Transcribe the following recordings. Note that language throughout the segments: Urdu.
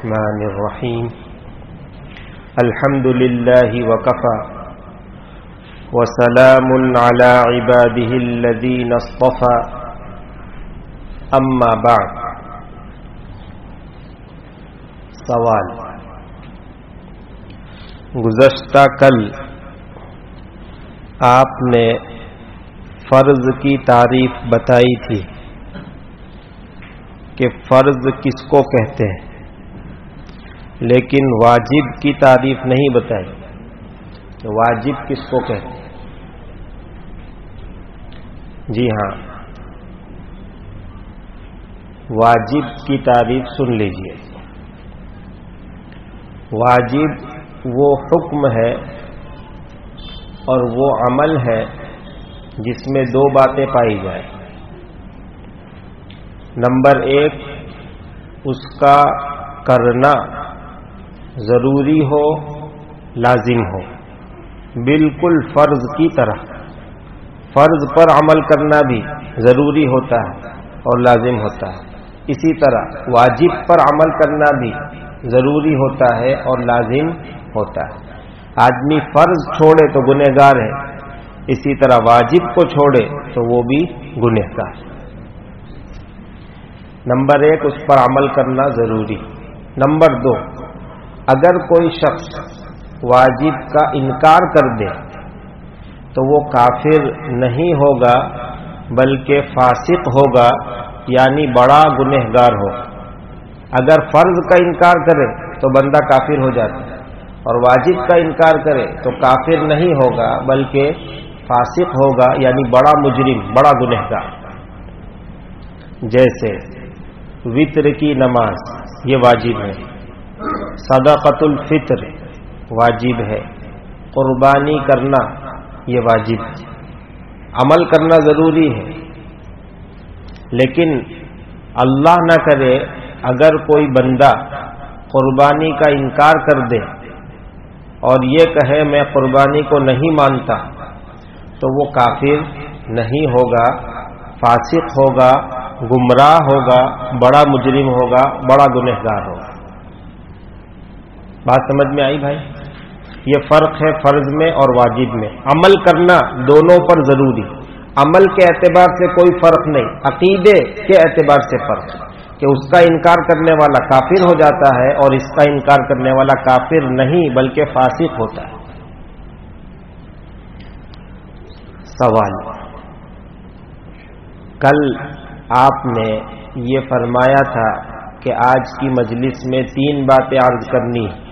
الرحمن الرحيم الحمد لله وكفى وسلام على عباده الذين اصطفى اما بعد. سوال. گزشتہ کل آپ نے فرض کی تعریف بتائی تھی کہ فرض کس کو کہتے ہیں، لیکن واجب کی تعریف نہیں بتائی کہ واجب کس کو کہتے ہیں. جی ہاں، واجب کی تعریف سن لیجئے. واجب وہ حکم ہے اور وہ عمل ہے جس میں دو باتیں پائی جائیں. نمبر ایک، اس کا کرنا ضروری ہو، لازم ہو، بالکل فرض کی طرح. فرض پر عمل کرنا بھی ضروری ہوتا ہے اور لازم ہوتا ہے، اسی طرح واجب پر عمل کرنا بھی ضروری ہوتا ہے اور لازم ہوتا ہے. آدمی فرض چھوڑے تو گنہگار ہے، اسی طرح واجب کو چھوڑے تو وہ بھی گنہگار. نمبر ایک، اس پر عمل کرنا ضروری. نمبر دو، اگر کوئی شخص واجب کا انکار کر دے تو وہ کافر نہیں ہوگا بلکہ فاسق ہوگا، یعنی بڑا گنہگار ہو. اگر فرض کا انکار کرے تو بندہ کافر ہو جاتا ہے، اور واجب کا انکار کرے تو کافر نہیں ہوگا بلکہ فاسق ہوگا، یعنی بڑا مجرم، بڑا گنہگار. جیسے وتر کی نماز یہ واجب ہے، صدقۃ الفطر واجب ہے، قربانی کرنا یہ واجب ہے. عمل کرنا ضروری ہے، لیکن اللہ نہ کرے اگر کوئی بندہ قربانی کا انکار کر دے اور یہ کہے میں قربانی کو نہیں مانتا تو وہ کافر نہیں ہوگا، فاسق ہوگا، گمراہ ہوگا، بڑا مجرم ہوگا، بڑا گنہگار ہوگا. بات سمجھ میں آئی بھائی؟ یہ فرق ہے فرض میں اور واجب میں. عمل کرنا دونوں پر ضروری. عمل کے اعتبار سے کوئی فرق نہیں، عقیدے کے اعتبار سے فرق کہ اس کا انکار کرنے والا کافر ہو جاتا ہے اور اس کا انکار کرنے والا کافر نہیں بلکہ فاسق ہوتا ہے. سوال. کل آپ نے یہ فرمایا تھا کہ آج کی مجلس میں 3 باتیں عرض کرنی ہیں.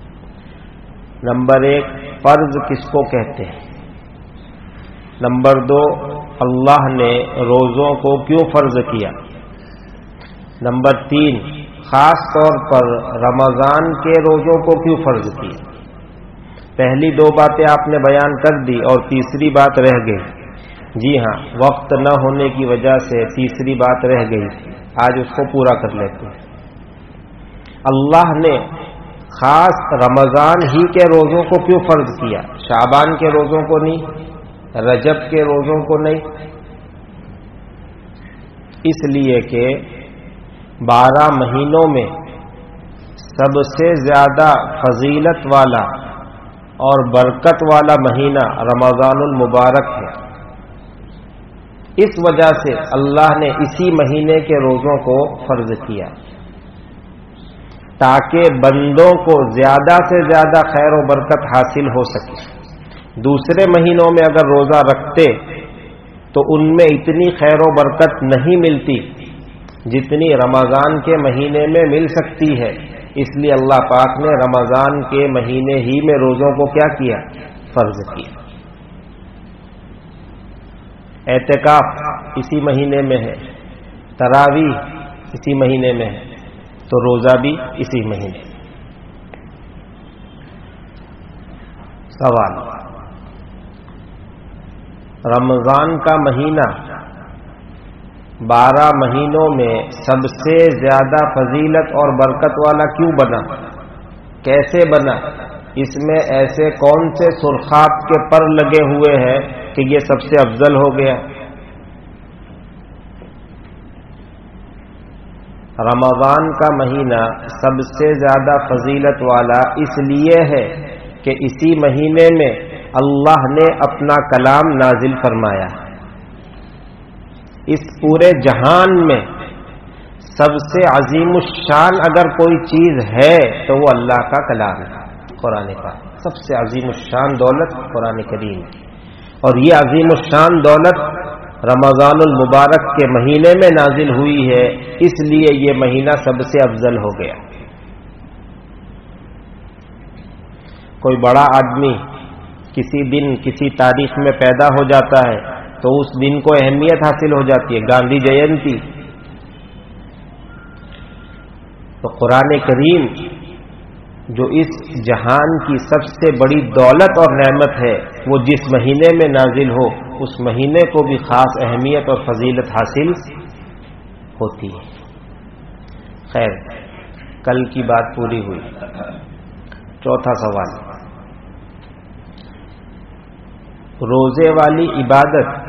نمبر 1، فرض کس کو کہتے ہیں. نمبر 2، اللہ نے روزوں کو کیوں فرض کیا. نمبر 3، خاص طور پر رمضان کے روزوں کو کیوں فرض کیا. پہلی 2 باتیں آپ نے بیان کر دی اور تیسری بات رہ گئی. جی ہاں، وقت نہ ہونے کی وجہ سے تیسری بات رہ گئی، آج اس کو پورا کر لیتے ہیں. اللہ نے خاص رمضان ہی کے روزوں کو کیوں فرض کیا، شعبان کے روزوں کو نہیں، رجب کے روزوں کو نہیں. اس لیے کہ 12 مہینوں میں سب سے زیادہ فضیلت والا اور برکت والا مہینہ رمضان المبارک ہے. اس وجہ سے اللہ نے اسی مہینے کے روزوں کو فرض کیا تاکہ بندوں کو زیادہ سے زیادہ خیر و برکت حاصل ہو سکے. دوسرے مہینوں میں اگر روزہ رکھتے تو ان میں اتنی خیر و برکت نہیں ملتی جتنی رمضان کے مہینے میں مل سکتی ہے. اس لیے اللہ پاک نے رمضان کے مہینے ہی میں روزوں کو کیا کیا، فرض کیا. اعتکاف اسی مہینے میں ہے، تراویح اسی مہینے میں ہے، تو روزہ بھی اسی مہینے. سوال. رمضان کا مہینہ 12 مہینوں میں سب سے زیادہ فضیلت اور برکت والا کیوں بنا، کیسے بنا؟ اس میں ایسے کون سے سرخاب کے پر لگے ہوئے ہیں کہ یہ سب سے افضل ہو گیا؟ رمضان کا مہینہ سب سے زیادہ فضیلت والا اس لیے ہے کہ اسی مہینے میں اللہ نے اپنا کلام نازل فرمایا ہے۔ اس پورے جہان میں سب سے عظیم الشان اگر کوئی چیز ہے تو وہ اللہ کا کلام ہے، قرآن پاک۔ سب سے عظیم الشان دولت قرآن کریم، اور یہ عظیم الشان دولت رمضان المبارک کے مہینے میں نازل ہوئی ہے، اس لیے یہ مہینہ سب سے افضل ہو گیا۔ کوئی بڑا آدمی کسی دن کسی تاریخ میں پیدا ہو جاتا ہے تو اس دن کو اہمیت حاصل ہو جاتی ہے، گاندھی جینتی۔ تو قرآن کریم جو اس جہان کی سب سے بڑی دولت اور نعمت ہے، وہ جس مہینے میں نازل ہو اس مہینے کو بھی خاص اہمیت اور فضیلت حاصل ہوتی ہے۔ خیر، کل کی بات پوری ہوئی۔ چوتھا سوال، روزے والی عبادت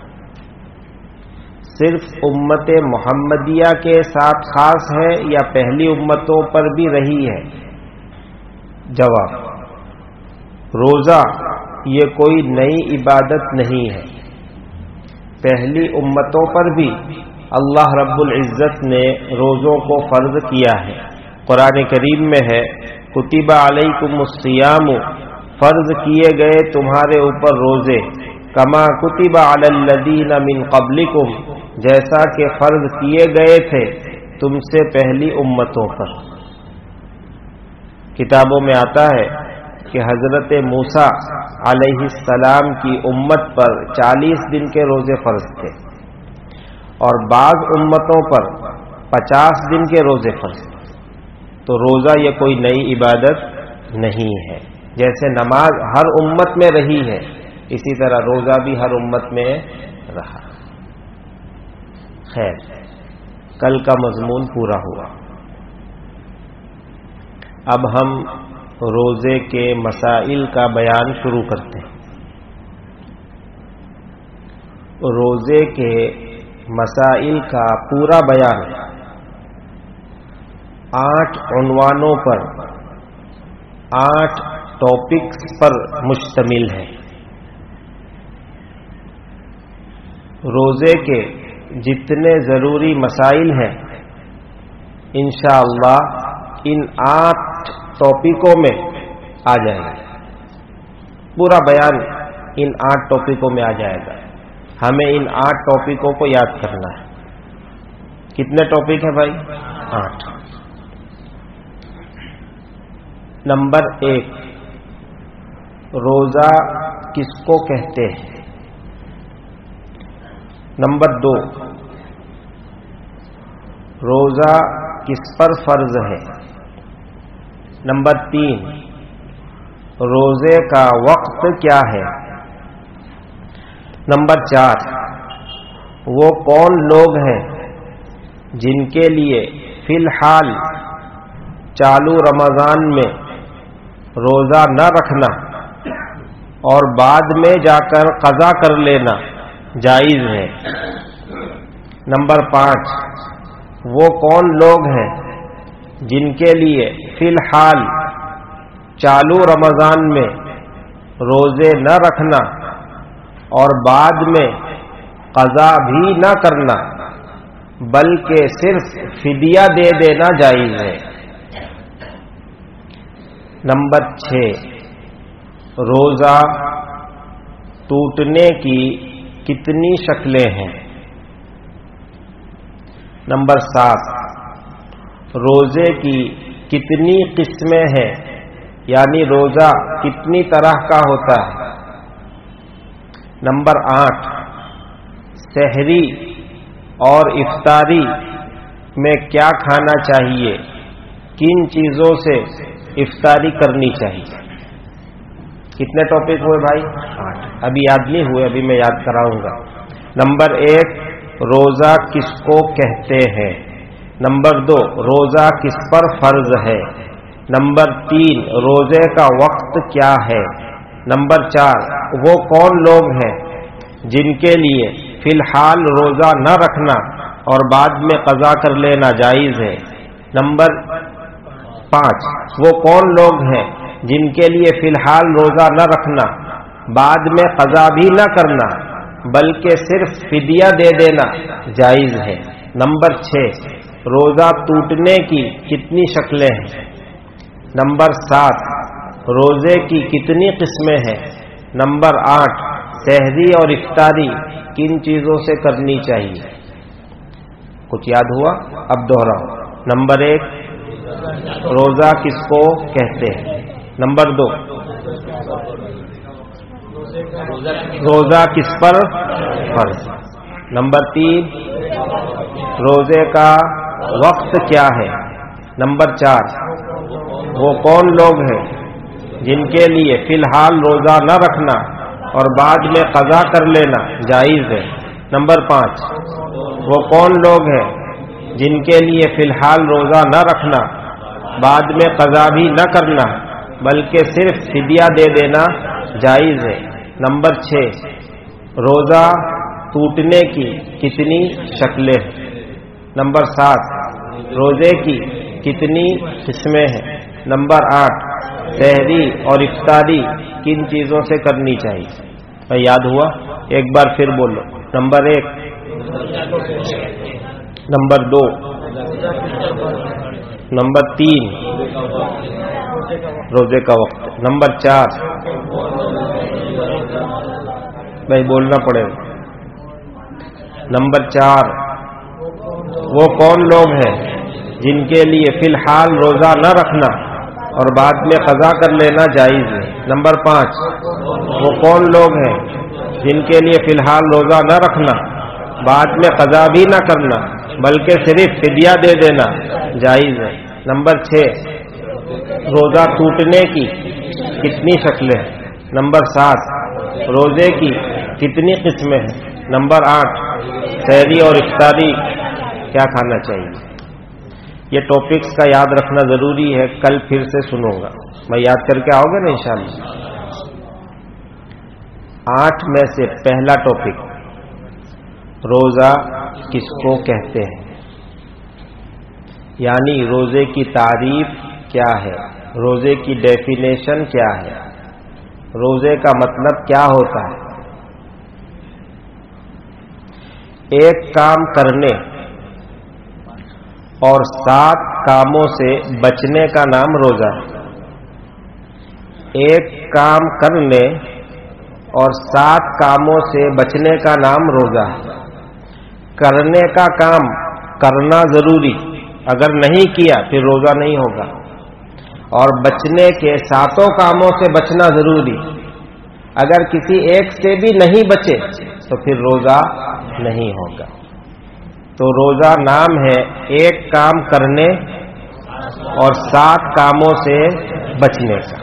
صرف امت محمدیہ کے ساتھ خاص ہے یا پہلی امتوں پر بھی رہی ہے؟ جواب، روزہ یہ کوئی نئی عبادت نہیں ہے، پہلی امتوں پر بھی اللہ رب العزت نے روزوں کو فرض کیا ہے۔ قرآن کریم میں ہے، کتب علیکم الصیام، فرض کیے گئے تمہارے اوپر روزے، کما کتب علی الذین من قبلکم، جیسا کہ فرض کیے گئے تھے تم سے پہلی امتوں پر۔ کتابوں میں آتا ہے کہ حضرت موسیٰ علیہ السلام کی امت پر 40 دن کے روزے فرض تھے، اور بعض امتوں پر 50 دن کے روزے فرض تھے۔ تو روزہ یہ کوئی نئی عبادت نہیں ہے۔ جیسے نماز ہر امت میں رہی ہے، اسی طرح روزہ بھی ہر امت میں رہا۔ خیر، کل کا مضمون پورا ہوا۔ اب ہم روزے کے مسائل کا بیان شروع کرتے ہیں۔ روزے کے مسائل کا پورا بیان 8 عنوانوں پر، 8 ٹاپکس پر مشتمل ہے۔ روزے کے جتنے ضروری مسائل ہیں انشاءاللہ ان 8 ٹاپکوں میں آ جائے گا، پورا بیان ان 8 ٹاپکوں میں آ جائے گا۔ ہمیں ان 8 ٹاپکوں کو یاد کرنا ہے۔ کتنے ٹاپک ہیں بھائی؟ 8۔ نمبر 1، روزہ کس کو کہتے ہیں؟ نمبر 2، روزہ کس پر فرض ہے؟ نمبر 3، روزے کا وقت کیا ہے؟ نمبر 4، وہ کون لوگ ہیں جن کے لیے فی الحال چالو رمضان میں روزہ نہ رکھنا اور بعد میں جا کر قضا کر لینا جائز ہے؟ نمبر 5، وہ کون لوگ ہیں جن کے لیے فی الحال چالو رمضان میں روزے نہ رکھنا اور بعد میں قضا بھی نہ کرنا بلکہ صرف فدیہ دے دینا جائز ہے؟ نمبر 6، روزہ ٹوٹنے کی کتنی شکلیں ہیں؟ نمبر 7، روزے کی کتنی قسمیں ہیں، یعنی روزہ کتنی طرح کا ہوتا ہے؟ نمبر 8، سحری اور افطاری میں کیا کھانا چاہیے، کن چیزوں سے افطاری کرنی چاہیے؟ کتنے ٹاپک ہوئے بھائی؟ 8۔ ابھی یاد نہیں ہوئے، ابھی میں یاد کراؤں گا۔ نمبر 1، روزہ کس کو کہتے ہیں؟ نمبر 2، روزہ کس پر فرض ہے؟ نمبر 3، روزے کا وقت کیا ہے؟ نمبر 4، وہ کون لوگ ہیں جن کے لیے فی الحال روزہ نہ رکھنا اور بعد میں قضا کر لینا جائز ہے۔ نمبر 5، وہ کون لوگ ہیں جن کے لیے فی الحال روزہ نہ رکھنا، بعد میں قضا بھی نہ کرنا بلکہ صرف فدیہ دے دینا جائز ہے۔ نمبر 6، روزہ ٹوٹنے کی کتنی شکلیں ہیں؟ نمبر 7، روزے کی کتنی قسمیں ہیں؟ نمبر 8، سحری اور افطاری کن چیزوں سے کرنی چاہیے؟ کچھ یاد ہوا؟ اب دوہراؤ۔ نمبر 1، روزہ کس کو کہتے ہیں؟ نمبر 2، روزہ کس پر فرض؟ نمبر 3، روزے کا وقت کیا ہے؟ نمبر 4، وہ کون لوگ ہیں جن کے لیے فی الحال روزہ نہ رکھنا اور بعد میں قضا کر لینا جائز ہے؟ نمبر 5، وہ کون لوگ ہیں جن کے لیے فی الحال روزہ نہ رکھنا، بعد میں قضا بھی نہ کرنا بلکہ صرف فدیہ دے دینا جائز ہے؟ نمبر 6، روزہ ٹوٹنے کی کتنی شکلیں ہیں؟ نمبر 7، روزے کی کتنی قسمیں ہیں؟ نمبر 8، سحری اور افطاری کن چیزوں سے کرنی چاہیے؟ یاد ہوا؟ ایک بار پھر بولو۔ نمبر 1، نمبر 2، نمبر 3، روزے کا وقت، نمبر 4، بھائی بولنا پڑے گا، نمبر 4، وہ کون لوگ ہیں جن کے لیے فی الحال روزہ نہ رکھنا اور بعد میں قضا کر لینا جائز ہے؟ نمبر 5، وہ کون لوگ ہیں جن کے لیے فی الحال روزہ نہ رکھنا، بعد میں قضا بھی نہ کرنا بلکہ صرف فدیہ دے دینا جائز ہے؟ نمبر 6، روزہ ٹوٹنے کی کتنی شکلیں ہیں؟ نمبر 7، روزے کی کتنی قسمیں ہیں؟ نمبر 8، سحری اور افطاری کیا کھانا چاہیے؟ یہ ٹاپکس کا یاد رکھنا ضروری ہے، کل پھر سے سنوں گا، میں یاد کر کے آؤ گے نا انشاءاللہ۔ 8 میں سے پہلا ٹاپک، روزہ کس کو کہتے ہیں، یعنی روزے کی تعریف کیا ہے، روزے کی ڈیفینیشن کیا ہے، روزے کا مطلب کیا ہوتا ہے۔ ایک کام کرنے اور 7 کاموں سے بچنے کا نام روزہ ہے۔ ایک کام کرنے اور 7 کاموں سے بچنے کا نام روزہ ہے۔ کرنے کا کام کرنا ضروری، اگر نہیں کیا پھر روزہ نہیں ہوگا، اور بچنے کے 7 کاموں سے بچنا ضروری، اگر کسی ایک سے بھی نہیں بچے تو پھر روزہ نہیں ہوگا۔ تو روزہ نام ہے ایک کام کرنے اور 7 کاموں سے بچنے کا۔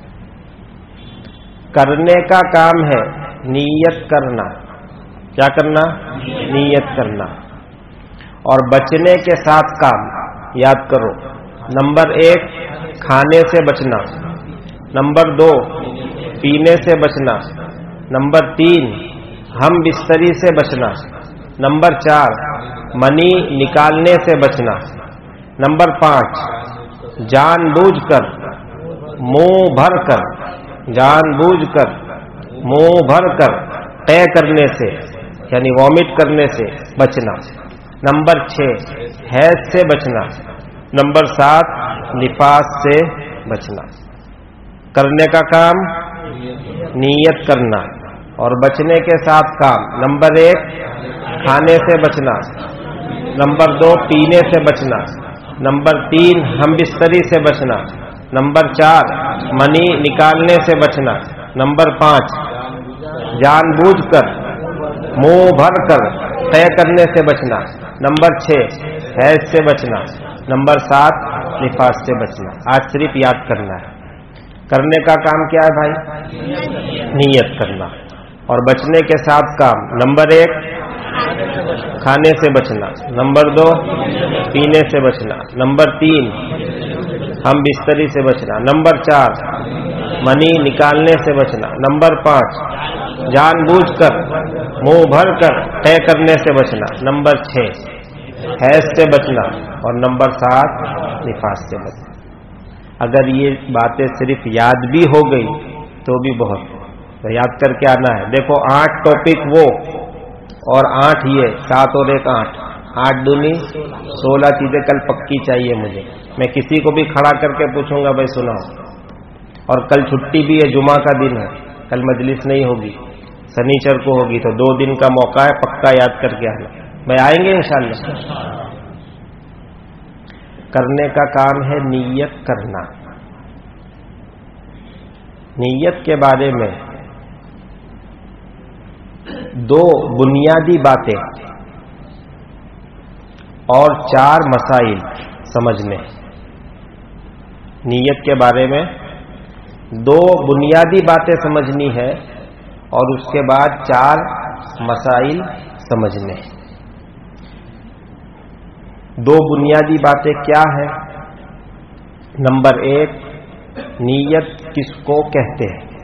کرنے کا کام ہے نیت کرنا، کیا کرنا؟ نیت کرنا۔ اور بچنے کے 7 کام یاد کرو۔ نمبر 1، کھانے سے بچنا۔ نمبر 2، پینے سے بچنا۔ نمبر 3، ہم بستری سے بچنا۔ نمبر 4، منی نکالنے سے بچنا۔ نمبر 5، جان بوجھ کر منہ بھر کر، جان بوجھ کر منہ بھر کر طے کرنے سے یعنی وامٹ کرنے سے بچنا۔ نمبر 6، حیض سے بچنا۔ نمبر 7، نفاس سے بچنا۔ کرنے کا کام نیت کرنا اور بچنے کے 7 کام۔ نمبر 1، کھانے سے بچنا۔ نمبر 2، پینے سے بچنا۔ نمبر 3، ہم بستری سے بچنا۔ نمبر 4، منی نکالنے سے بچنا۔ نمبر 5، جان بوجھ کر منہ بھر کر طے کرنے سے بچنا۔ نمبر 6، حیض سے بچنا۔ نمبر 7، نفاس سے بچنا۔ آج صرف یاد کرنا ہے۔ کرنے کا کام کیا ہے بھائی؟ نیت کرنا۔ اور بچنے کے 7 کام۔ نمبر 1، کھانے سے بچنا۔ نمبر 2، پینے سے بچنا۔ نمبر 3، ہم بستری سے بچنا۔ نمبر 4، منی نکالنے سے بچنا۔ نمبر 5، جان بوجھ کر منہ بھر کر طے کرنے سے بچنا۔ نمبر 6، حیض سے بچنا، اور نمبر 7 نفاس سے بچنا۔ اگر یہ باتیں صرف یاد بھی ہو گئی تو بھی بہت، تو یاد کر کے آنا ہے۔ دیکھو 8 ٹاپک وہ اور 8 یہ، 7 اور 1 8، 8 دونی 16 چیزیں کل پکی چاہیے مجھے۔ میں کسی کو بھی کھڑا کر کے پوچھوں گا بھائی سناؤ، اور کل چھٹی بھی ہے، جمعہ کا دن ہے، کل مجلس نہیں ہوگی، سنیچر کو ہوگی، تو 2 دن کا موقع ہے، پکا یاد کر کے آنا۔ بھائی آئیں گے انشاءاللہ۔ کرنے کا کام ہے نیت کرنا۔ نیت کے بارے میں 2 بنیادی باتیں اور 4 مسائل سمجھنے۔ نیت کے بارے میں 2 بنیادی باتیں سمجھنی ہے اور اس کے بعد 4 مسائل سمجھنے۔ 2 بنیادی باتیں کیا ہے؟ نمبر 1، نیت کس کو کہتے ہیں؟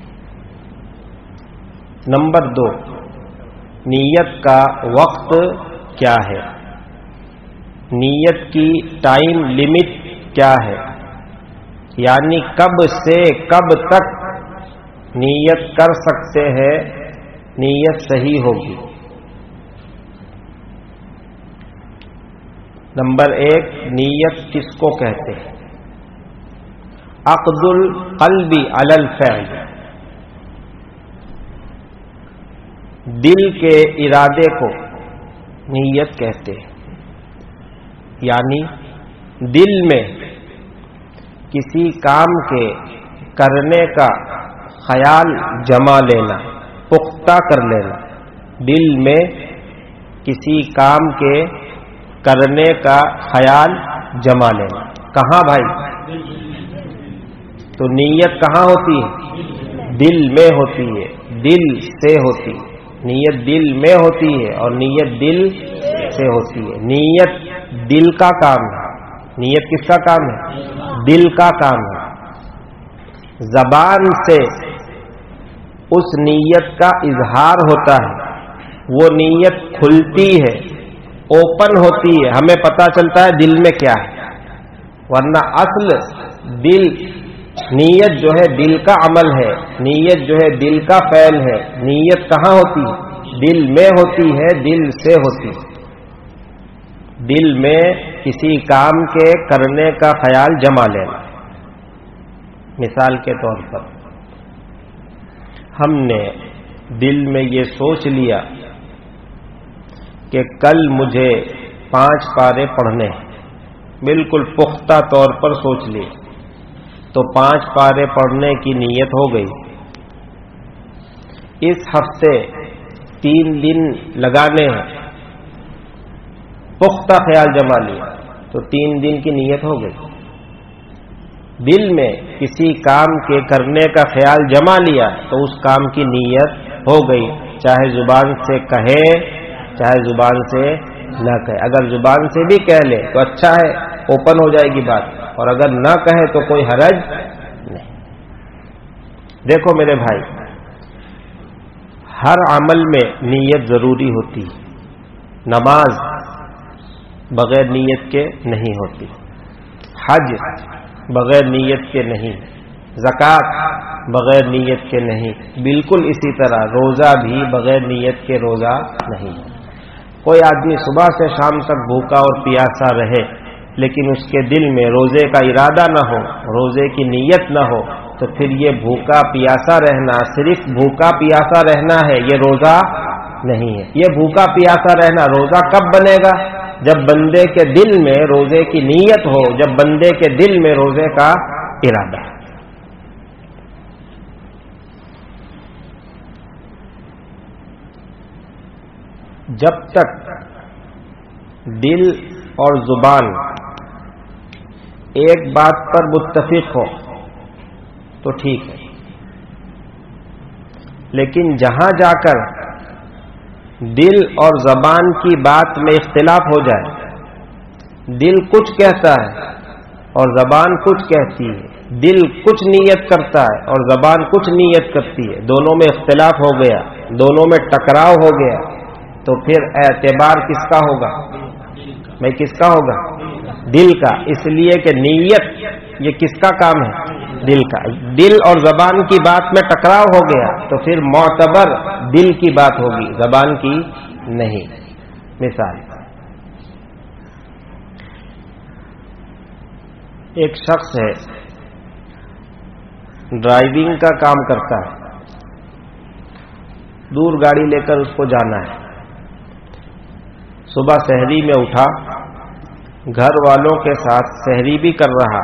نمبر 2، نیت کا وقت کیا ہے؟ نیت کی ٹائم لمٹ کیا ہے؟ یعنی کب سے کب تک نیت کر سکتے ہیں نیت صحیح ہوگی؟ نمبر 1، نیت کس کو کہتے ہیں؟ عقد القلب علی الفعل، دل کے ارادے کو نیت کہتے ہیں۔ یعنی دل میں کسی کام کے کرنے کا خیال جما لینا، پختہ کر لینا، دل میں کسی کام کے کرنے کا خیال جما لینا۔ کہاں بھائی؟ تو نیت کہاں ہوتی ہے؟ دل میں ہوتی ہے، دل سے ہوتی ہے۔ نیت دل میں ہوتی ہے اور نیت دل سے ہوتی ہے۔ نیت دل کا کام ہے۔ نیت کس کا کام ہے؟ دل کا کام ہے۔ زبان سے اس نیت کا اظہار ہوتا ہے، وہ نیت کھلتی ہے، اوپن ہوتی ہے، ہمیں پتا چلتا ہے دل میں کیا ہے۔ ورنہ اصل دل، نیت جو ہے دل کا عمل ہے، نیت جو ہے دل کا فعل ہے۔ نیت کہاں ہوتی ہے؟ دل میں ہوتی ہے، دل سے ہوتی ہے۔ دل میں کسی کام کے کرنے کا خیال جما لینا۔ مثال کے طور پر ہم نے دل میں یہ سوچ لیا کہ کل مجھے 5 پارے پڑھنے ہیں، بالکل پختہ طور پر سوچ لیے، تو 5 پارے پڑھنے کی نیت ہو گئی۔ اس ہفتے 3 دن لگانے ہیں، پختہ خیال جما لیا، تو 3 دن کی نیت ہو گئی۔ دل میں کسی کام کے کرنے کا خیال جما لیا تو اس کام کی نیت ہو گئی، چاہے زبان سے کہے چاہے زبان سے نہ کہے۔ اگر زبان سے بھی کہہ لے تو اچھا ہے، اوپن ہو جائے گی بات، اور اگر نہ کہے تو کوئی حرج نہیں۔ دیکھو میرے بھائی، ہر عمل میں نیت ضروری ہوتی، نماز بغیر نیت کے نہیں ہوتی، حج بغیر نیت کے نہیں، زکوٰۃ بغیر نیت کے نہیں، بالکل اسی طرح روزہ بھی بغیر نیت کے روزہ نہیں۔ کوئی آدمی صبح سے شام تک بھوکا اور پیاسا رہے لیکن اس کے دل میں روزے کا ارادہ نہ ہو، روزے کی نیت نہ ہو، تو پھر یہ بھوکا پیاسا رہنا صرف بھوکا پیاسا رہنا ہے، یہ روزہ نہیں ہے۔ یہ بھوکا پیاسا رہنا روزہ کب بنے گا؟ جب بندے کے دل میں روزے کی نیت ہو، جب بندے کے دل میں روزے کا ارادہ ہے۔ جب تک دل اور زبان ایک بات پر متفق ہو تو ٹھیک ہے، لیکن جہاں جا کر دل اور زبان کی بات میں اختلاف ہو جائے، دل کچھ کہتا ہے اور زبان کچھ کہتی ہے، دل کچھ نیت کرتا ہے اور زبان کچھ نیت کرتی ہے، دونوں میں اختلاف ہو گیا، دونوں میں ٹکراؤ ہو گیا، تو پھر اعتبار کس کا ہوگا؟ بھائی کس کا ہوگا؟ دل کا، اس لیے کہ نیت یہ کس کا کام ہے؟ دل کا. دل اور زبان کی بات میں ٹکراؤ ہو گیا تو پھر معتبر دل کی بات ہوگی، زبان کی نہیں. مثال، ایک شخص ہے ڈرائیونگ کا کام کرتا ہے، دور گاڑی لے کر اس کو جانا ہے. صبح سحری میں اٹھا، گھر والوں کے ساتھ سحری بھی کر رہا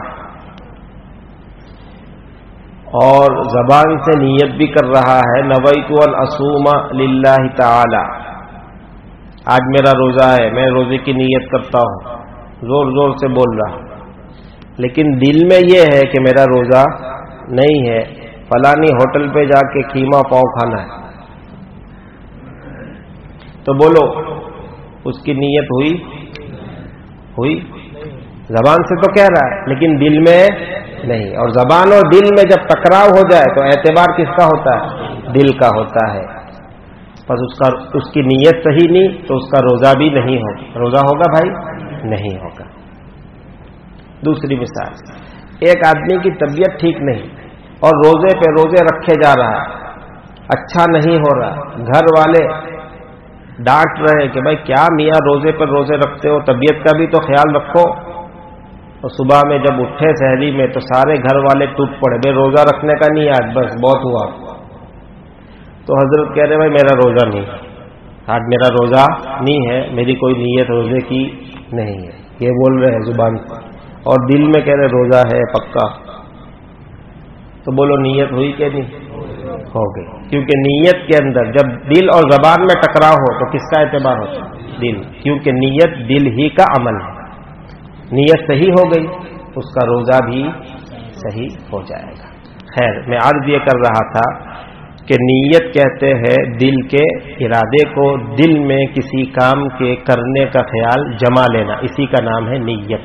اور زبان سے نیت بھی کر رہا ہے، نویت ان اصوم للہ تعالی، آج میرا روزہ ہے، میں روزے کی نیت کرتا ہوں، زور زور سے بول رہا. لیکن دل میں یہ ہے کہ میرا روزہ نہیں ہے، فلانی ہوٹل پہ جا کے کیما پاؤ کھانا ہے. تو بولو اس کی نیت ہوئی؟ زبان سے تو کہہ رہا ہے لیکن دل میں نہیں. اور زبان اور دل میں جب ٹکراؤ ہو جائے تو اعتبار کس کا ہوتا ہے؟ دل کا ہوتا ہے. بس اس کی نیت صحیح نہیں تو اس کا روزہ بھی نہیں ہوگا. روزہ ہوگا بھائی؟ نہیں ہوگا. دوسری مثال، ایک آدمی کی طبیعت ٹھیک نہیں اور روزے پہ روزے رکھے جا رہا ہے، اچھا نہیں ہو رہا، گھر والے ڈانٹ رہے کہ بھائی کیا میاں روزے پر روزے رکھتے ہو، طبیعت کا بھی تو خیال رکھو. اور صبح میں جب اٹھے سحری میں تو سارے گھر والے ٹوٹ پڑے، بھائی روزہ رکھنے کا نہیں آج، بس بہت ہوا. تو حضرت کہہ رہے بھائی میرا روزہ نہیں، آج میرا روزہ نہیں ہے، میری کوئی نیت روزے کی نہیں ہے. یہ بول رہے ہیں زبان سے اور دل میں کہہ رہے روزہ ہے پکا. تو بولو نیت ہوئی کہ نہیں؟ ہو گئی. کیونکہ نیت کے اندر جب دل اور زبان میں ٹکراؤ ہو تو کس کا اعتبار ہوتا ہے؟ دل. کیونکہ نیت دل ہی کا عمل ہے. نیت صحیح ہو گئی اس کا روزہ بھی صحیح ہو جائے گا. خیر، میں عرض یہ کر رہا تھا کہ نیت کہتے ہیں دل کے ارادے کو، دل میں کسی کام کے کرنے کا خیال جما لینا، اسی کا نام ہے نیت.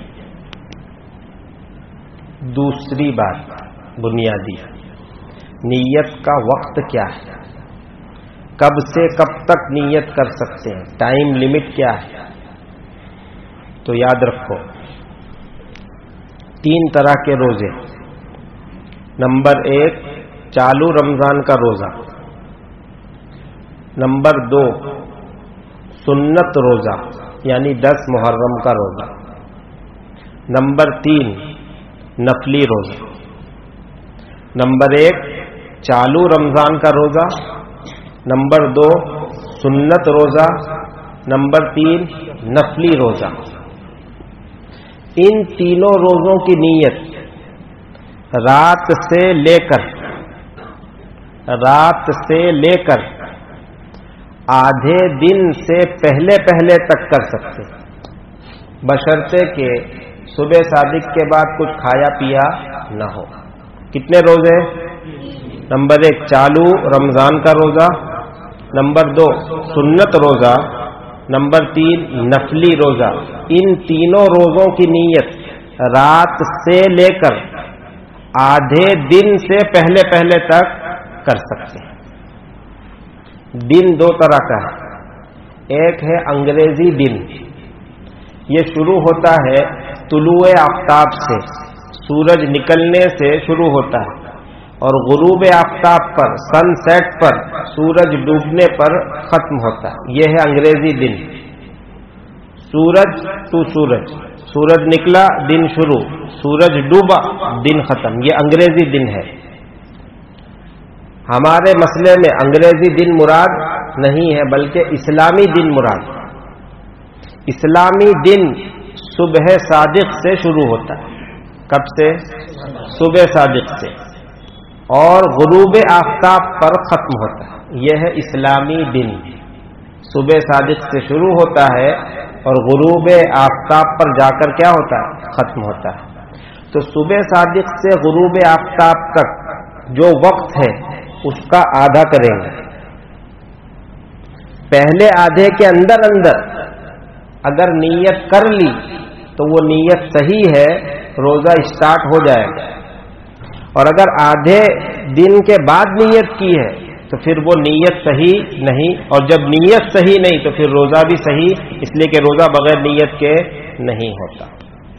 دوسری بات بنیادی، نیت کا وقت کیا ہے؟ کب سے کب تک نیت کر سکتے ہیں؟ ٹائم لمٹ کیا ہے؟ تو یاد رکھو 3 طرح کے روزے. نمبر 1 چالو رمضان کا روزہ. نمبر 2 سنت روزہ یعنی 10 محرم کا روزہ. نمبر 3 نفلی روزہ. نمبر 1 چالو رمضان کا روزہ، نمبر 2 سنت روزہ، نمبر 3 نفلی روزہ. ان تینوں روزوں کی نیت رات سے لے کر آدھے دن سے پہلے تک کر سکتے، بشرطے کہ صبح صادق کے بعد کچھ کھایا پیا نہ ہو. کتنے روزے؟ نمبر 1 چالو رمضان کا روزہ، نمبر 2 سنت روزہ، نمبر 3 نفلی روزہ. ان تینوں روزوں کی نیت رات سے لے کر آدھے دن سے پہلے تک کر سکتے ہیں. دن 2 طرح کا ہے. ایک ہے انگریزی دن، یہ شروع ہوتا ہے طلوع آفتاب سے، سورج نکلنے سے شروع ہوتا ہے اور غروب آفتاب پر، سن سیٹ پر، سورج ڈوبنے پر ختم ہوتا ہے. یہ ہے انگریزی دن. سورج تو سورج نکلا دن شروع، سورج ڈوبا دن ختم. یہ انگریزی دن ہے. ہمارے مسئلے میں انگریزی دن مراد نہیں ہے بلکہ اسلامی دن مراد. اسلامی دن صبح صادق سے شروع ہوتا ہے. کب سے؟ صبح صادق سے، اور غروب آفتاب پر ختم ہوتا ہے. یہ ہے اسلامی دن. صبح صادق سے شروع ہوتا ہے اور غروب آفتاب پر جا کر کیا ہوتا ہے؟ ختم ہوتا ہے. تو صبح صادق سے غروب آفتاب تک جو وقت ہے اس کا آدھا کریں گے. پہلے آدھے کے اندر اگر نیت کر لی تو وہ نیت صحیح ہے، روزہ اسٹارٹ ہو جائے گا. اور اگر آدھے دن کے بعد نیت کی ہے تو پھر وہ نیت صحیح نہیں، اور جب نیت صحیح نہیں تو پھر روزہ بھی صحیح، اس لیے کہ روزہ بغیر نیت کے نہیں ہوتا۔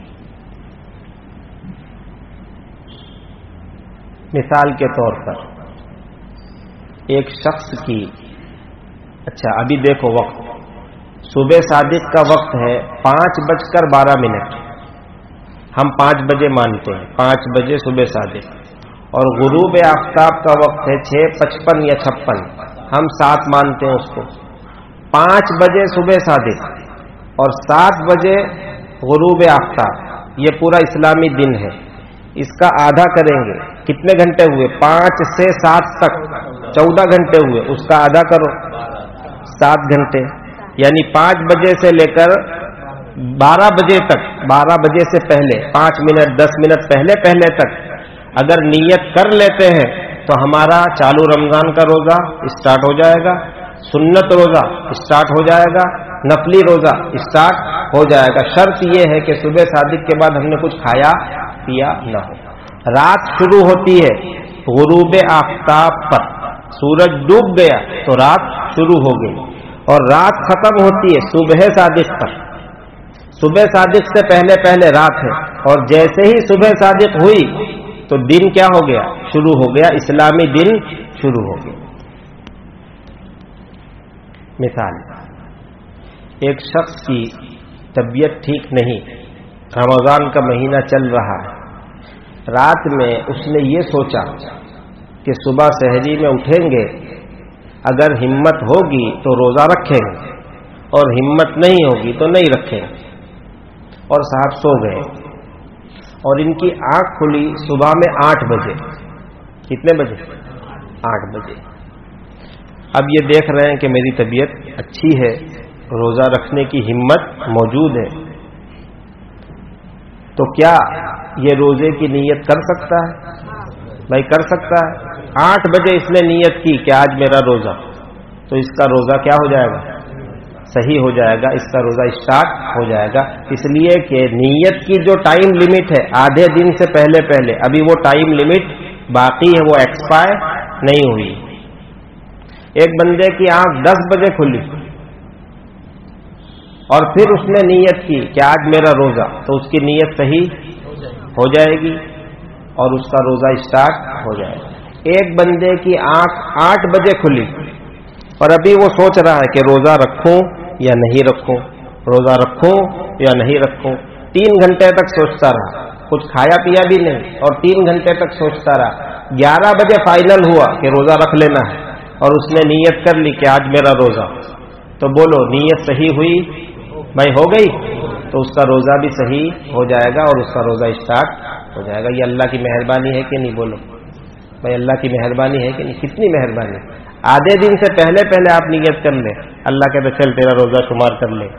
مثال کے طور پر ایک شخص کی، اچھا ابھی دیکھو وقت، صبح صادق کا وقت ہے 5:12، ہم 5 بجے مانتے ہیں، 5 بجے صبح صادق، اور غروب آفتاب کا وقت ہے 6:55 یا 56، ہم 7 مانتے ہیں اس کو۔ 5 بجے صبح صادق اور 7 بجے غروب آفتاب، یہ پورا اسلامی دن ہے، اس کا آدھا کریں گے، کتنے گھنٹے ہوئے؟ 5 سے 7 تک 14 گھنٹے ہوئے، اس کا آدھا کرو 7 گھنٹے، یعنی 5 بجے سے لے کر 12 بجے تک، 12 بجے سے پہلے 5 منٹ 10 منٹ پہلے تک اگر نیت کر لیتے ہیں تو ہمارا چالو رمضان کا روزہ اسٹارٹ ہو جائے گا، سنت روزہ اسٹارٹ ہو جائے گا، نفلی روزہ اسٹارٹ ہو جائے گا۔ شرط یہ ہے کہ صبح صادق کے بعد ہم نے کچھ کھایا پیا نہ ہو۔ رات شروع ہوتی ہے غروب آفتاب پر، سورج ڈوب گیا تو رات شروع ہو گئی، اور رات ختم ہوتی ہے صبح صادق پر۔ صبح صادق سے پہلے رات ہے، اور جیسے ہی صبح صادق ہوئی تو دن کیا ہو گیا؟ شروع ہو گیا، اسلامی دن شروع ہو گیا۔ مثال، ایک شخص کی طبیعت ٹھیک نہیں، رمضان کا مہینہ چل رہا ہے، رات میں اس نے یہ سوچا کہ صبح سحری میں اٹھیں گے، اگر ہمت ہوگی تو روزہ رکھیں گے، اور ہمت نہیں ہوگی تو نہیں رکھیں گے، اور صاحب سو گئے، اور ان کی آنکھ کھلی صبح میں 8 بجے۔ کتنے بجے؟ 8 بجے۔ اب یہ دیکھ رہے ہیں کہ میری طبیعت اچھی ہے، روزہ رکھنے کی ہمت موجود ہے، تو کیا یہ روزے کی نیت کر سکتا ہے؟ بھائی کر سکتا ہے۔ 8 بجے اس نے نیت کی کہ آج میرا روزہ، تو اس کا روزہ کیا ہو جائے گا؟ صحیح ہو جائے گا، اس کا روزہ اسٹارٹ ہو جائے گا، اس لیے کہ نیت کی جو ٹائم لمٹ ہے آدھے دن سے پہلے ابھی وہ ٹائم لمٹ باقی ہے، وہ ایکسپائر نہیں ہوئی۔ ایک بندے کی آنکھ 10 بجے کھلی اور پھر اس نے نیت کی کہ آج میرا روزہ، تو اس کی نیت صحیح ہو جائے گی اور اس کا روزہ اسٹارٹ ہو جائے گا۔ ایک بندے کی آنکھ 8 بجے کھلی اور ابھی وہ سوچ رہا ہے کہ روزہ رکھوں یا نہیں رکھوں، روزہ رکھوں یا نہیں رکھوں، 3 گھنٹے تک سوچتا رہا، کچھ کھایا پیا بھی نہیں، اور 3 گھنٹے تک سوچتا رہا۔ 11 بجے فائنل ہوا کہ روزہ رکھ لینا ہے، اور اس نے نیت کر لی کہ آج میرا روزہ، تو بولو نیت صحیح ہوئی؟ بھائی ہو گئی، تو اس کا روزہ بھی صحیح ہو جائے گا اور اس کا روزہ اسٹارٹ ہو جائے گا۔ یہ اللہ کی مہربانی ہے کہ نہیں؟ بولو بھائی اللہ کی مہربانی ہے کہ نہیں؟ کتنی مہربانی! آدھے دن سے پہلے آپ نیت کر لیں، اللہ کہتے چل تیرا روزہ شمار کر لے۔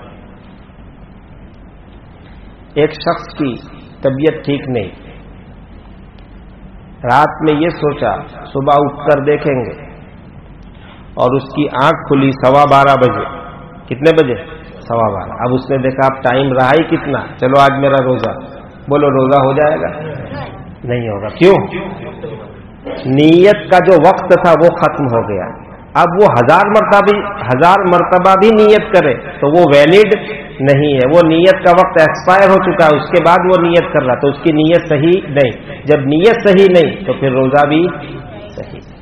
ایک شخص کی طبیعت ٹھیک نہیں، رات میں یہ سوچا صبح اٹھ کر دیکھیں گے، اور اس کی آنکھ کھلی 12:15 بجے۔ کتنے بجے؟ 12:15۔ اب اس نے دیکھا اب ٹائم رہا ہی کتنا، چلو آج میرا روزہ، بولو روزہ ہو جائے گا؟ نہیں ہوگا۔ کیوں؟ نیت کا جو وقت تھا وہ ختم ہو گیا۔ اب وہ 1000 مرتبہ بھی نیت کرے تو وہ ویلڈ نہیں ہے، وہ نیت کا وقت ایکسپائر ہو چکا ہے، اس کے بعد وہ نیت کر رہا تو اس کی نیت صحیح نہیں۔ جب نیت صحیح نہیں تو پھر روزہ بھی صحیح نہیں۔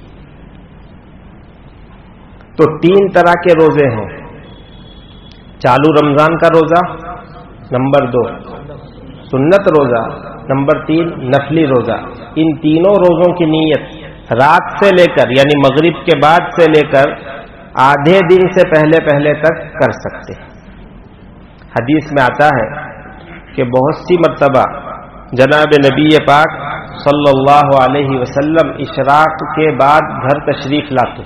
تو 3 طرح کے روزے ہیں، چالو رمضان کا روزہ، نمبر 2 سنت روزہ، نمبر 3 نفلی روزہ۔ ان تینوں روزوں کی نیت رات سے لے کر یعنی مغرب کے بعد سے لے کر آدھے دن سے پہلے تک کر سکتے ہیں۔ حدیث میں آتا ہے کہ بہت سی مرتبہ جناب نبی پاک صلی اللہ علیہ وسلم اشراق کے بعد گھر تشریف لاتے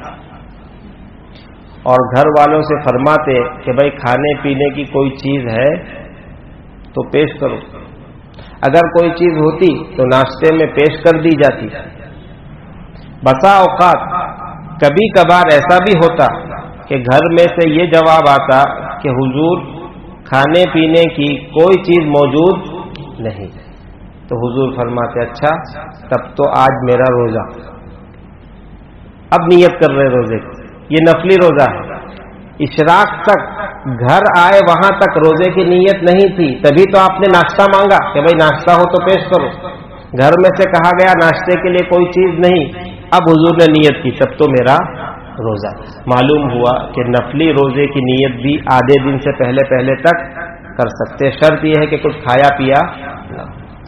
اور گھر والوں سے فرماتے کہ بھائی کھانے پینے کی کوئی چیز ہے تو پیش کرو، اگر کوئی چیز ہوتی تو ناشتے میں پیش کر دی جاتی۔ بسا اوقات کبھی کبھار ایسا بھی ہوتا کہ گھر میں سے یہ جواب آتا کہ حضور کھانے پینے کی کوئی چیز موجود نہیں، تو حضور فرماتے اچھا تب تو آج میرا روزہ، اب نیت کر رہے روزے کی، یہ نفلی روزہ ہے۔ اشراق تک گھر آئے وہاں تک روزے کی نیت نہیں تھی، تبھی تو آپ نے ناشتہ مانگا کہ بھائی ناشتہ ہو تو پیش کرو، گھر میں سے کہا گیا ناشتے کے لیے کوئی چیز نہیں، اب حضور نے نیت کی، تب تو میرا روزہ۔ معلوم ہوا کہ نفلی روزے کی نیت بھی آدھے دن سے پہلے پہلے تک کر سکتے، شرط یہ ہے کہ کچھ کھایا پیا نہ۔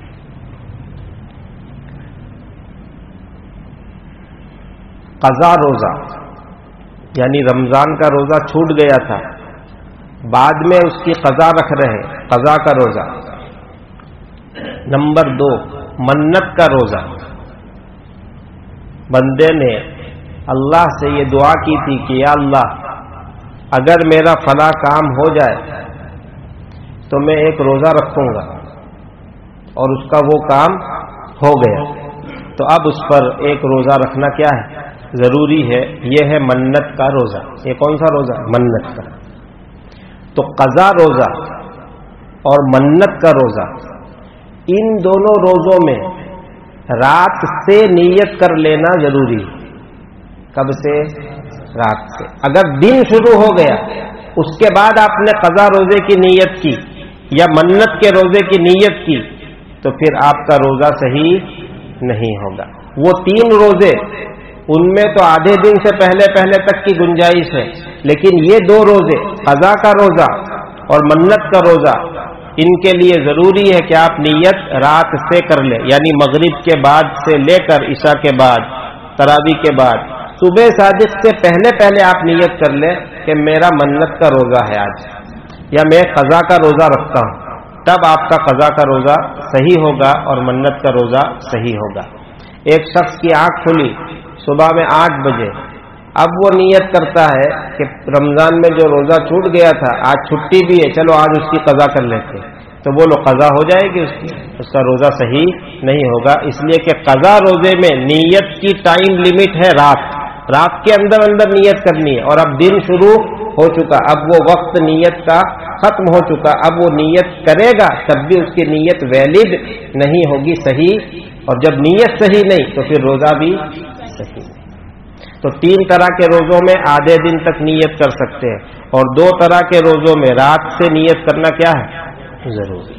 قضا روزہ یعنی رمضان کا روزہ چھوٹ گیا تھا، بعد میں اس کی قضا رکھ رہے، قضا کا روزہ۔ نمبر 2 منت کا روزہ، بندے نے اللہ سے یہ دعا کی تھی کہ یا اللہ اگر میرا فلاں کام ہو جائے تو میں ایک روزہ رکھوں گا، اور اس کا وہ کام ہو گیا، تو اب اس پر ایک روزہ رکھنا کیا ہے؟ ضروری ہے، یہ ہے منت کا روزہ۔ یہ کون سا روزہ؟ منت کا۔ تو قضا روزہ اور منت کا روزہ، ان دونوں روزوں میں رات سے نیت کر لینا ضروری ہے۔ کب سے؟ رات سے۔ اگر دن شروع ہو گیا اس کے بعد آپ نے قضا روزے کی نیت کی یا منت کے روزے کی نیت کی تو پھر آپ کا روزہ صحیح نہیں ہوگا۔ وہ 3 روزے ان میں تو آدھے دن سے پہلے پہلے تک کی گنجائش ہے، لیکن یہ 2 روزے قضا کا روزہ اور منت کا روزہ، ان کے لیے ضروری ہے کہ آپ نیت رات سے کر لیں، یعنی مغرب کے بعد سے لے کر عشاء کے بعد، تراویح کے بعد، صبح صادق سے پہلے پہلے آپ نیت کر لیں کہ میرا منت کا روزہ ہے آج، یا میں قضا کا روزہ رکھتا ہوں، تب آپ کا قضا کا روزہ صحیح ہوگا اور منت کا روزہ صحیح ہوگا۔ ایک شخص کی آنکھ کھلی صبح میں 8 بجے، اب وہ نیت کرتا ہے کہ رمضان میں جو روزہ چھوٹ گیا تھا آج چھٹی بھی ہے، چلو آج اس کی قضا کر لیتے، تو بولو قضا ہو جائے گی اس کا روزہ صحیح نہیں ہوگا، اس لیے کہ قضا روزے میں نیت کی ٹائم لیمٹ ہے رات کے اندر اندر نیت کرنی ہے، اور اب دن شروع ہو چکا، اب وہ وقت نیت کا ختم ہو چکا، اب وہ نیت کرے گا تب بھی اس کی نیت ویلڈ نہیں ہوگی، صحیح، اور جب نیت صحیح نہیں تو پھر روزہ بھی صحیح نہیں۔ تو 3 طرح کے روزوں میں آدھے دن تک نیت کر سکتے ہیں، اور 2 طرح کے روزوں میں رات سے نیت کرنا کیا ہے؟ ضروری۔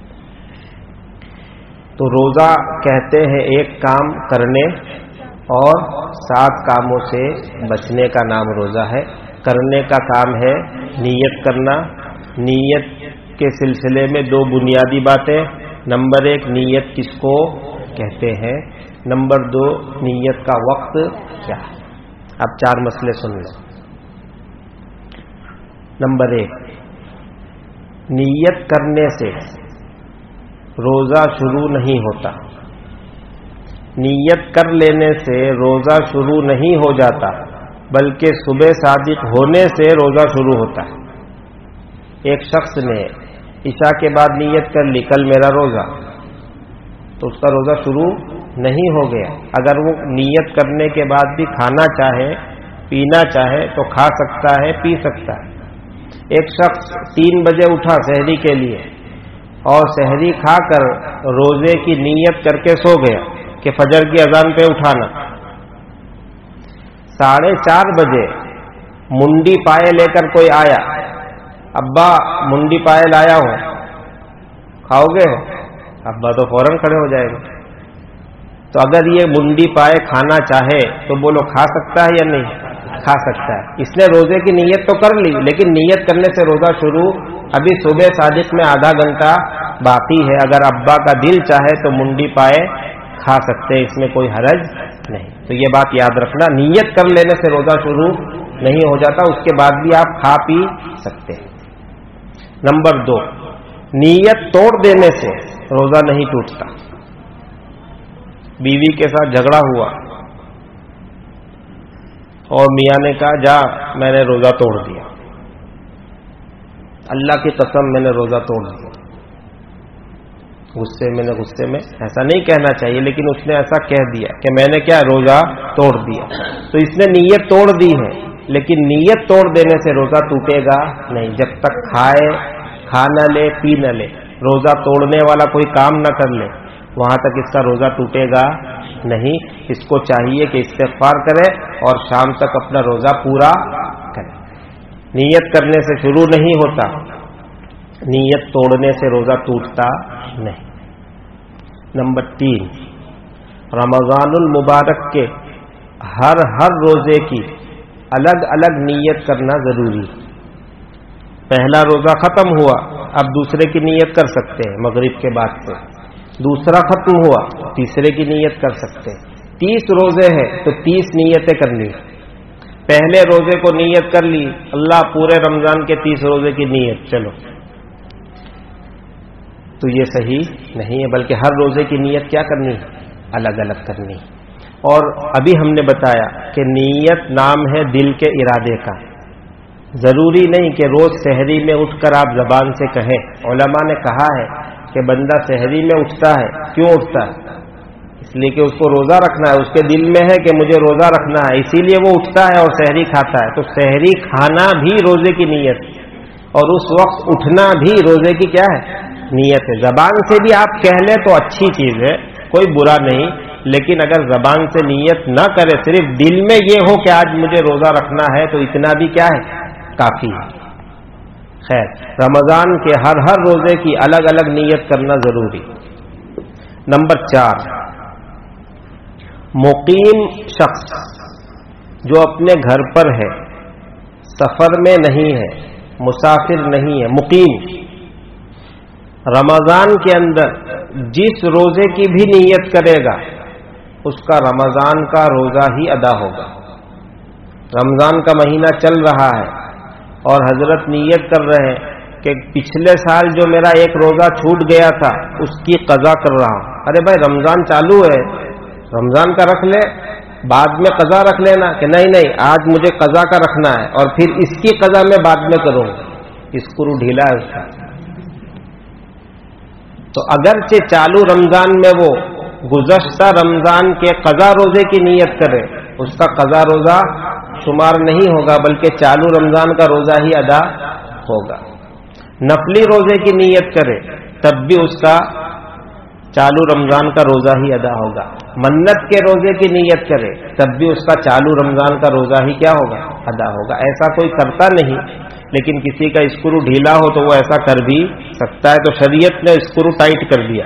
تو روزہ کہتے ہیں ایک کام کرنے اور 7 کاموں سے بچنے کا نام روزہ ہے۔ کرنے کا کام ہے نیت کرنا، نیت کے سلسلے میں 2 بنیادی باتیں، نمبر 1 نیت کس کو کہتے ہیں، نمبر 2 نیت کا وقت کیا ہے۔ اب 4 مسئلے سن لو۔ نمبر 1 نیت کرنے سے روزہ شروع نہیں ہوتا، نیت کر لینے سے روزہ شروع نہیں ہو جاتا، بلکہ صبح صادق ہونے سے روزہ شروع ہوتا ہے۔ ایک شخص نے عشاء کے بعد نیت کر لی کل میرا روزہ، تو اس کا روزہ شروع نہیں ہو گیا۔ اگر وہ نیت کرنے کے بعد بھی کھانا چاہے پینا چاہے تو کھا سکتا ہے، پی سکتا ہے۔ ایک شخص 3 بجے اٹھا سحری کے لیے اور سحری کھا کر روزے کی نیت کر کے سو گیا کہ فجر کی اذان پہ اٹھانا، 4:30 بجے منڈی پائے لے کر کوئی آیا، ابا منڈی پائے لایا ہوں، کھاؤ گے؟ ابا تو فوراً کھڑے ہو جائے گا۔ تو اگر یہ منڈی پائے کھانا چاہے تو بولو کھا سکتا ہے یا نہیں؟ کھا سکتا ہے۔ اس نے روزے کی نیت تو کر لی، لیکن نیت کرنے سے روزہ شروع، ابھی صبح صادق میں آدھا گھنٹہ باقی ہے، اگر ابا کا دل چاہے تو منڈی پائے کھا سکتے، اس میں کوئی حرج نہیں۔ تو یہ بات یاد رکھنا، نیت کر لینے سے روزہ شروع نہیں ہو جاتا، اس کے بعد بھی آپ کھا پی سکتے ہیں۔ نمبر 2 نیت توڑ دینے سے روزہ نہیں ٹوٹتا۔ بیوی کے ساتھ جھگڑا ہوا اور میاں نے کہا جا میں نے روزہ توڑ دیا، اللہ کی قسم میں نے روزہ توڑ دیا، غصے میں ایسا نہیں کہنا چاہیے، لیکن اس نے ایسا کہہ دیا کہ میں نے کیا روزہ توڑ دیا، تو اس نے نیت توڑ دی ہے، لیکن نیت توڑ دینے سے روزہ ٹوٹے گا نہیں، جب تک کھا نہ لے پی نہ لے، روزہ توڑنے والا کوئی کام نہ کر لے، وہاں تک اس کا روزہ ٹوٹے گا نہیں، اس کو چاہیے کہ استغفار کرے اور شام تک اپنا روزہ پورا کرے۔ نیت کرنے سے شروع نہیں ہوتا، نیت توڑنے سے روزہ ٹوٹتا نہیں۔ نمبر 3، رمضان المبارک کے ہر روزے کی الگ الگ نیت کرنا ضروری۔ پہلا روزہ ختم ہوا، اب دوسرے کی نیت کر سکتے ہیں مغرب کے بعد سے، دوسرا ختم ہوا تیسرے کی نیت کر سکتے ہیں۔ 30 روزے ہیں تو 30 نیتیں کرنی۔ پہلے روزے کو نیت کر لی، اللہ پورے رمضان کے 30 روزے کی نیت، چلو، تو یہ صحیح نہیں ہے، بلکہ ہر روزے کی نیت کیا کرنی؟ الگ الگ کرنی۔ اور ابھی ہم نے بتایا کہ نیت نام ہے دل کے ارادے کا، ضروری نہیں کہ روز سحری میں اٹھ کر آپ زبان سے کہیں۔ علماء نے کہا ہے کہ بندہ سحری میں اٹھتا ہے، کیوں اٹھتا ہے؟ اس لیے کہ اس کو روزہ رکھنا ہے، اس کے دل میں ہے کہ مجھے روزہ رکھنا ہے، اسی لیے وہ اٹھتا ہے اور سحری کھاتا ہے۔ تو سحری کھانا بھی روزے کی نیت، اور اس وقت اٹھنا بھی روزے کی کیا ہے؟ نیت ہے۔ زبان سے بھی آپ کہہ لیں تو اچھی چیز ہے، کوئی برا نہیں، لیکن اگر زبان سے نیت نہ کرے، صرف دل میں یہ ہو کہ آج مجھے روزہ رکھنا ہے، تو اتنا بھی کیا ہے؟ کافی ہے۔ خیر، رمضان کے ہر روزے کی الگ الگ نیت کرنا ضروری۔ نمبر 4، مقیم شخص جو اپنے گھر پر ہے، سفر میں نہیں ہے، مسافر نہیں ہے، مقیم، رمضان کے اندر جس روزے کی بھی نیت کرے گا اس کا رمضان کا روزہ ہی ادا ہوگا۔ رمضان کا مہینہ چل رہا ہے اور حضرت نیت کر رہے ہیں کہ پچھلے سال جو میرا ایک روزہ چھوٹ گیا تھا اس کی قضا کر رہا ہوں۔ ارے بھائی، رمضان چالو ہے، رمضان کا رکھ لے، بعد میں قضا رکھ لینا، کہ نہیں آج مجھے قضا کا رکھنا ہے اور پھر اس کی قضا میں بعد میں کروں گا، اسکرو ڈھیلا ہے اس کا۔ تو اگرچہ چالو رمضان میں وہ گزشتہ رمضان کے قضا روزے کی نیت کرے، اس کا قضا روزہ شمار نہیں ہوگا، بلکہ چالو رمضان کا روزہ ہی ادا ہوگا۔ نفلی روزے کی نیت کرے تب بھی اس کا چالو رمضان کا روزہ ہی ادا ہوگا۔ منت کے روزے کی نیت کرے تب بھی اس کا چالو رمضان کا روزہ ہی کیا ہوگا؟ ادا ہوگا۔ ایسا کوئی کرتا نہیں، لیکن کسی کا اسکرو ڈھیلا ہو تو وہ ایسا کر بھی سکتا ہے، تو شریعت نے اسکرو ٹائٹ کر دیا،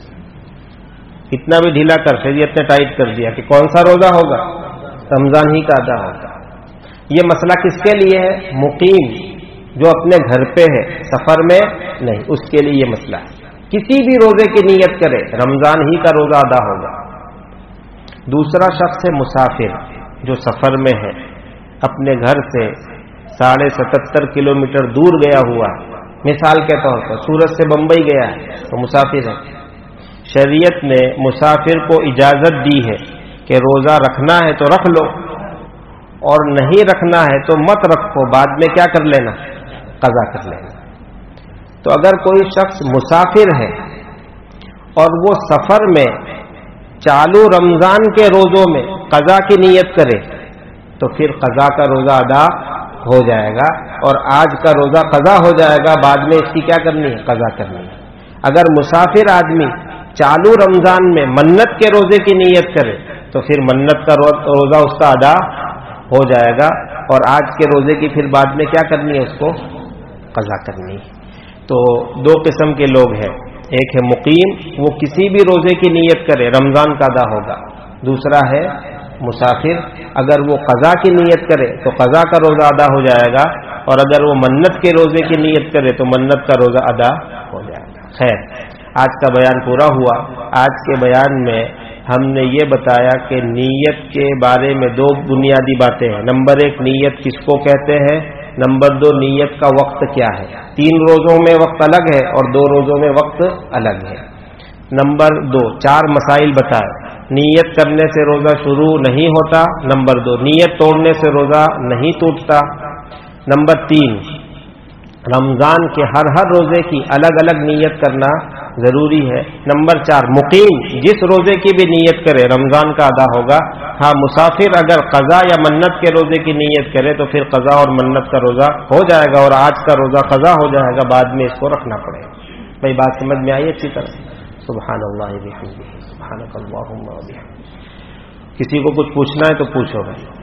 کتنا بھی ڈھیلا کر، شریعت نے ٹائٹ کر دیا کہ کون سا روزہ ہوگا؟ رمضان ہی کا ادا ہوگا۔ یہ مسئلہ کس کے لیے ہے؟ مقیم، جو اپنے گھر پہ ہے، سفر میں نہیں، اس کے لیے یہ مسئلہ ہے۔ کسی بھی روزے کی نیت کرے رمضان ہی کا روزہ ادا ہوگا۔ دوسرا شخص ہے مسافر، جو سفر میں ہے، اپنے گھر سے 77.5 کلومیٹر دور گیا ہوا، مثال کے طور پر سورت سے بمبئی گیا ہے تو مسافر ہے۔ شریعت نے مسافر کو اجازت دی ہے کہ روزہ رکھنا ہے تو رکھ لو، اور نہیں رکھنا ہے تو مت رکھو، بعد میں کیا کر لینا؟ قضا کر لینا۔ تو اگر کوئی شخص مسافر ہے اور وہ سفر میں چالو رمضان کے روزوں میں قضا کی نیت کرے تو پھر قضا کا روزہ ادا ہو جائے گا، اور آج کا روزہ قضا ہو جائے گا، بعد میں اس کی کیا کرنی ہے؟ قضا کرنی ہے۔ اگر مسافر آدمی چالو رمضان میں منت کے روزے کی نیت کرے تو پھر منت کا روزہ اس کا ادا ہو جائے گا، اور آج کے روزے کی پھر بعد میں کیا کرنی ہے؟ اس کو قضا کرنی ہے۔ تو دو قسم کے لوگ ہیں، ایک ہے مقیم، وہ کسی بھی روزے کی نیت کرے رمضان کا ادا ہوگا۔ دوسرا ہے مسافر، اگر وہ قضا کی نیت کرے تو قضا کا روزہ ادا ہو جائے گا، اور اگر وہ منت کے روزے کی نیت کرے تو منت کا روزہ ادا ہو جائے گا۔ خیر، آج کا بیان پورا ہوا۔ آج کے بیان میں ہم نے یہ بتایا کہ نیت کے بارے میں دو بنیادی باتیں ہیں۔ نمبر 1، نیت کس کو کہتے ہیں؟ نمبر 2، نیت کا وقت کیا ہے؟ 3 روزوں میں وقت الگ ہے اور 2 روزوں میں وقت الگ ہے۔ نمبر 2، 4 مسائل بتائے۔ نیت کرنے سے روزہ شروع نہیں ہوتا۔ نمبر 2، نیت توڑنے سے روزہ نہیں ٹوٹتا۔ نمبر 3، رمضان کے ہر روزے کی الگ الگ نیت کرنا ضروری ہے۔ نمبر 4، مقیم جس روزے کی بھی نیت کرے رمضان کا ادا ہوگا۔ ہاں، مسافر اگر قضا یا منت کے روزے کی نیت کرے تو پھر قضا اور منت کا روزہ ہو جائے گا، اور آج کا روزہ قضا ہو جائے گا، بعد میں اس کو رکھنا پڑے گا۔ بھائی بات سمجھ میں آئی اچھی طرح؟ سبحان اللہ وبحمدہ، سبحانک اللہم وبحمدک۔ کسی کو کچھ پوچھنا ہے تو پوچھو بھائی.